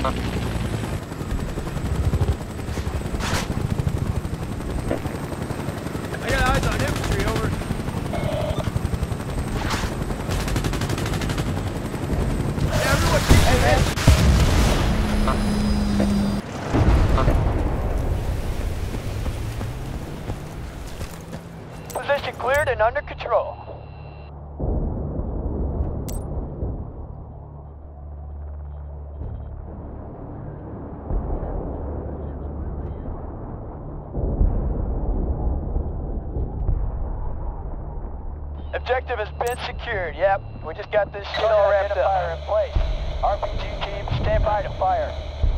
I got eyes on infantry, over. Yeah, everyone keep your head. Position cleared and under control. Objective has been secured, yep. We just got this shit all wrapped up. Fire in place. RPG team, stand by to fire.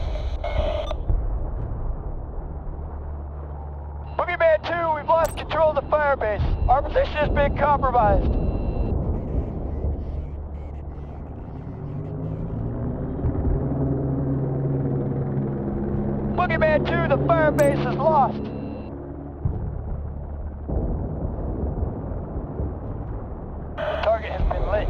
Boogeyman 2, we've lost control of the fire base. Our position has been compromised. Boogeyman 2, the fire base is lost. Target has been lit.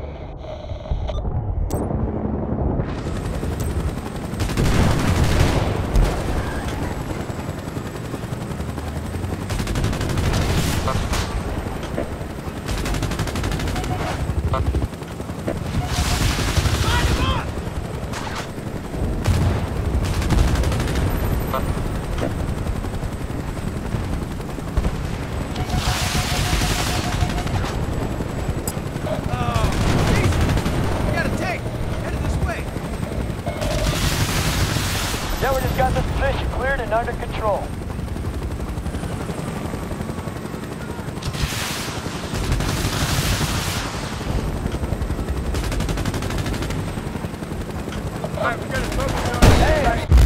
Yeah, we just got this position cleared and under control. Alright, we got a focus on. Hey!